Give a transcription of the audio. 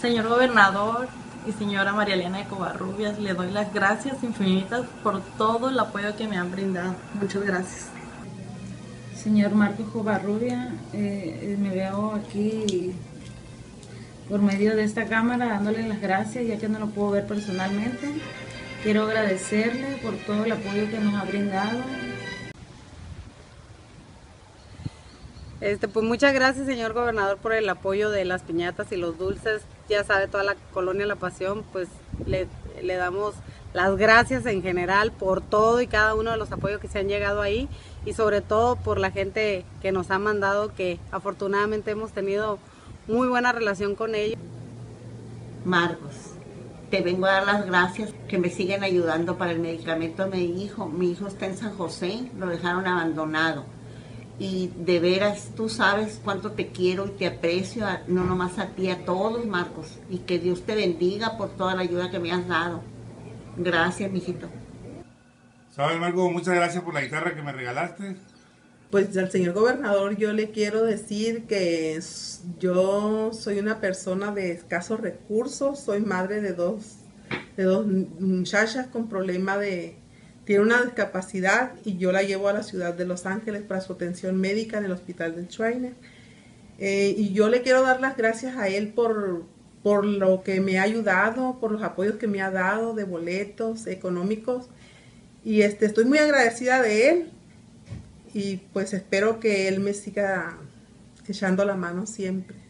Señor gobernador y señora María Elena de Covarrubias, le doy las gracias infinitas por todo el apoyo que me han brindado. Muchas gracias. Señor Marcos Covarrubia, me veo aquí por medio de esta cámara dándole las gracias ya que no lo puedo ver personalmente. Quiero agradecerle por todo el apoyo que nos ha brindado. Pues muchas gracias, señor gobernador, por el apoyo de las piñatas y los dulces. Ya sabe, toda la colonia La Pasión, pues le damos las gracias en general por todo y cada uno de los apoyos que se han llegado ahí y sobre todo por la gente que nos ha mandado, que afortunadamente hemos tenido muy buena relación con ellos. Marcos, te vengo a dar las gracias que me siguen ayudando para el medicamento de mi hijo. Mi hijo está en San José, lo dejaron abandonado. Y de veras, tú sabes cuánto te quiero y te aprecio, no nomás a ti, a todos, Marcos. Y que Dios te bendiga por toda la ayuda que me has dado. Gracias, mijito. ¿Sabes, Marco? Muchas gracias por la guitarra que me regalaste. Pues al señor gobernador yo le quiero decir que yo soy una persona de escasos recursos, soy madre de dos muchachas con problema tiene una discapacidad y yo la llevo a la ciudad de Los Ángeles para su atención médica en el hospital del Trainer. Y yo le quiero dar las gracias a él por lo que me ha ayudado, por los apoyos que me ha dado de boletos económicos. Y estoy muy agradecida de él y pues espero que él me siga echando la mano siempre.